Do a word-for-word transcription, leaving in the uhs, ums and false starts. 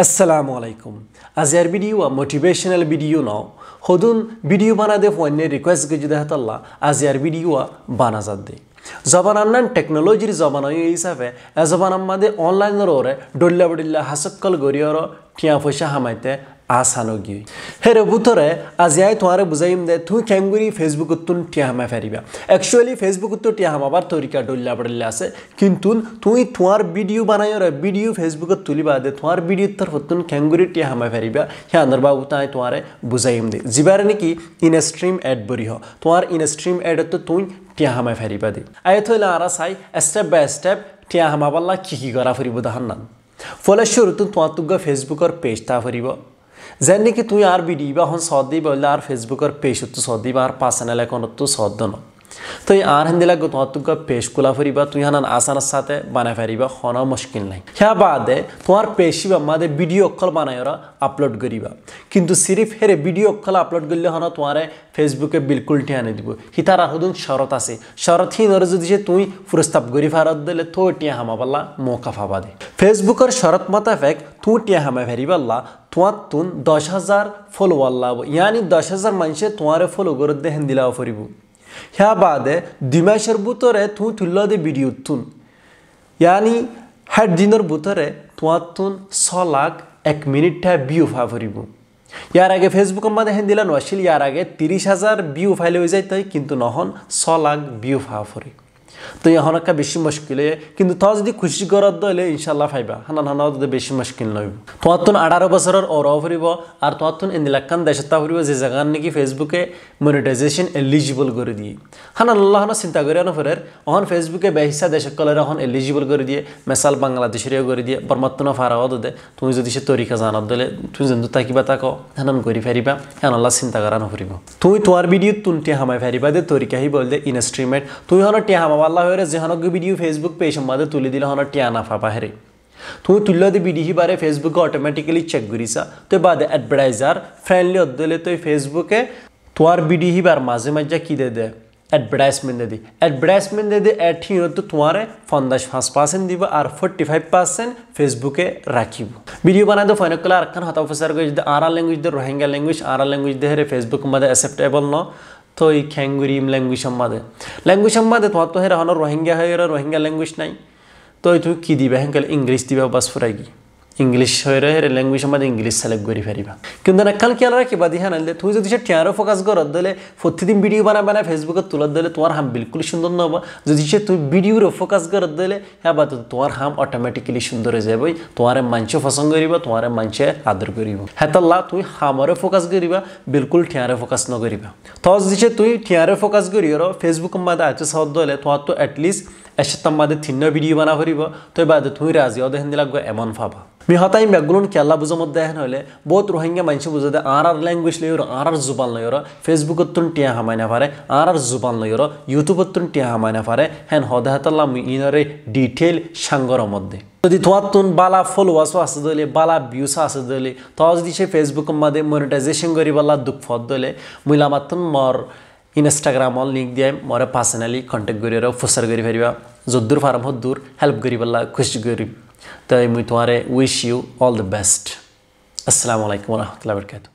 Assalamu alaikum. Azar video a motivational video now. Hodun video bana de phone request gejde hatalla azar video a bana zadde. Zamanannan technology zamana yisafe azamanamade online rore dolla bodilla hasakkal goriyoro tiya fosha hamaite asanogi. Here butore azai tuare buzaim de tu kanguri Facebook tun tiya hama feriba. Actually Facebook tu tiya hama bar torika dolla bodilla ase kintun tu tuar video banayore video Facebook tuli bade tuar video tarfatun kanguri tiya hama feriba ya narba utai tuare buzaim de. Zibarani ki in a stream ad buriho. Tuar in a stream ad to tu tiya hama feriba de. Ayathola arasai step by step tiya hama balla kiki gara feriba dahannan. Fola shurutun tuatuga Facebook or page ta feriba. Zenni ki tu yaar video ba hon saudi bolla ar Facebook or page tu saudi bar personal account tu saudono. तो ये are Hindi लगो तो तुका पेश कुला फरीबा तु यहाँ ना आसान साथे बना फरीबा होना मुश्किल नहीं क्या बात है तुम्हार पेशी बा मादे वीडियो कॉल बना यारा अपलोड करीबा किंतु सिर्फ हेरे वीडियो कॉल अपलोड कर ले होना तुम्हारे फेसबुक पे बिल्कुल टिया नहीं दिबो हितारा हुदुन शरत आसे शरत ही नरज दिशे तुई फुरस्ताब गरी फारत दले तो टिया हमा बल्ला मौका फाबा दे फेसबुक और शरत मता फेक तु टिया हमा फरीबा ला तुआ तुन दस हजार फॉलोवर ला यानी दस हजार मनशे तुम्हारे फॉलो कर दे हिंदी ला फरीबो ह्या बादे दिमाशर बुतरे तू तुल्ला दे वीडियो तुन यानी हर दिनर बुतरे तुआ तुन सौ लाख एक मिनिट है व्यू फावरिबो यार आगे फेसबुक मध्य हिंदीला नवाशिल यार आगे तीस हजार व्यू फाइल हो जाए तो किंतु नहन सौ लाख व्यू फावरी तो यहाँ का बेशी मुश्किल है किंतु तो जदि खुशी करत दले इंशाल्लाह फाइबा हना हना तो बेशी मुश्किल नइबो तुआतुन अठारह बছরের और অফরিবো আর তুआतुन ইন্দিলাকান দেশতা ফরিবো যে জায়গা নাকি ফেসবুকে মনিটাইজেশন এলিজিবল করে দিয়ে হানা আল্লাহ না চিন্তা করে না ফেরের অহন ফেসবুকে বেহিসা দেশকলের অহন এলিজিবল করে দিয়ে মিসাল বাংলাদেশের করে দিয়ে বরমাত্তনা ফারাও দে তুমি যদি সে তরিকা জানাত দলে তুমি জন্তু তাকিবা তাকো হানান করি ফেরিবা হানা আল্লাহ চিন্তা করা না ফরিবো তুমি তোমার ভিডিও তুনতে হামাই ফেরিবা দে তরিকা হি বল দে ইনস্ট্রিমেট তুমি হন টি হামা আল্লাহ হরে যে হন ভিডিও ফেসবুক পেজ মাদে তুলি দিলে হন টি আনা ফা বাহিরে তুমি তুল্লা দে ভিডিও হি বারে ফেসবুক অটোমেটিক্যালি চেক করিসা তো বাদে অ্যাডভার্টাইজার ফ্রেন্ডলি অদলে তো ফেসবুকে তোমার ভিডিও হি বার মাঝে মাঝে কি দে দে एडवर्टाइजमेंट दे दी एडवर्टाइजमेंट दे दे एठी हो तो तुम्हारे पंद्रह परसेंट दिबो और पैंतालीस परसेंट फेसबुक के राखिबो वीडियो बना दो फाइनल कलर रखन हता ऑफिसर को दे आरा लैंग्वेज दे रोहिंग्या लैंग्वेज आरा लैंग्वेज दे रे फेसबुक मध्ये एक्सेप्टेबल न तो ई खैंगुरीम लैंग्वेज मध्ये लैंग्वेज मध्ये तो तो हेरा हन रोहिंग्या है रोहिंग्या लैंग्वेज नहीं तो तू की दिबे हंकल इंग्लिश दिबे बस फुरागी इंग्लिश होरे लैंग्वेज मध्ये इंग्लिश सेलेक्ट करी फेरिबा किंतु नकल केला रे के बादी हानले तू जदि टियारो फोकस करत दले प्रतिदिन वीडियो बना बना फेसबुक तुलत दले तोर हम बिल्कुल सुंदर न होबा जदि तू वीडियो रे फोकस करत दले या बात तोर हम ऑटोमेटिकली सुंदर हो जाबो तोरे मानचे पसंद करिबा तोरे मानचे आदर करिबो हेतल्ला तू हमरे फोकस करिबा बिल्कुल टियारो फोकस न करिबा तो जदि तू टियारो फोकस करियो फेसबुक मध्ये आचे सद दले तो तो एटलिस्ट एशतम मध्ये थिन्न वीडियो बना फरिबो तो बाद तू राजी ओदे हिंदी लागो एमन फाबा मी हताई मेगुलन केला बुझो मध्य हनले बहुत रोहिंग्या मानसे बुझो दे आरआर लैंग्वेज लेयो आरआर जुबान लेयो फेसबुक तुन टिया हमायना फारे आरआर जुबान लेयो यूट्यूब तुन टिया हमायना फारे हेन होदे हतल्ला मी इनरे डिटेल सांगर मध्य যদি তোমাতুন বালা ফলোয়ার্স আছে দলে বালা ভিউস আছে দলে তো যদি সে ফেসবুক মধ্যে মনিটাইজেশন করি বালা দুঃখ ফদ দলে মুইলা মাতুন মর ইনস্টাগ্রাম অল লিংক দিয়ে মরে পার্সোনালি কন্টাক্ট করিরা ফুসার করি ফেরিবা যদ্দুর ফার্ম হদ্দুর হেল্প করি বালা খুশি করি তাই মুই তোমারে wish you all the best আসসালামু আলাইকুম ওয়া রাহমাতুল্লাহি ওয়া বারাকাতুহু।